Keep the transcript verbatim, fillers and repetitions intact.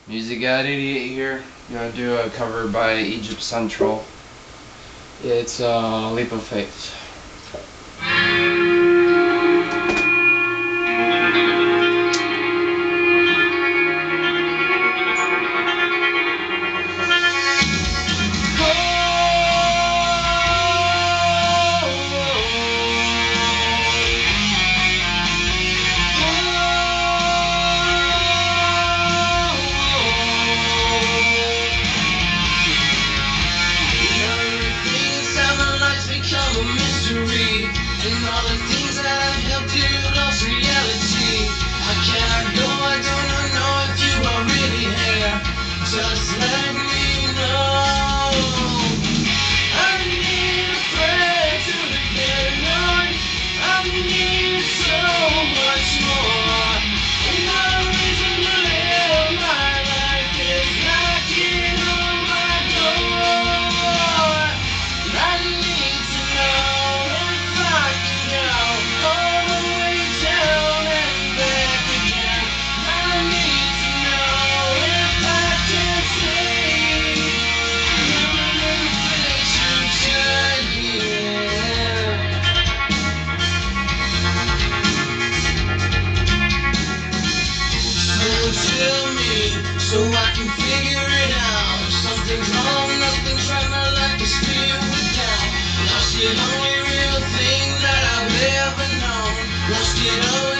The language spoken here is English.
Music God eighty-eight here. I'm gonna do a cover by Egypt Central. It's uh, Leap of Faith. And all the things that have helped you lost reality. I cannot go, I do not know if you are really here. Just let me know. I need a friend to depend on. I need so much more. Another reason to live my life is knocking on my door. I need to know. Tell me, so I can figure it out. Something's wrong, nothing's right, my life is filled with doubt. Lost the only real thing that I've ever known. Lost it all.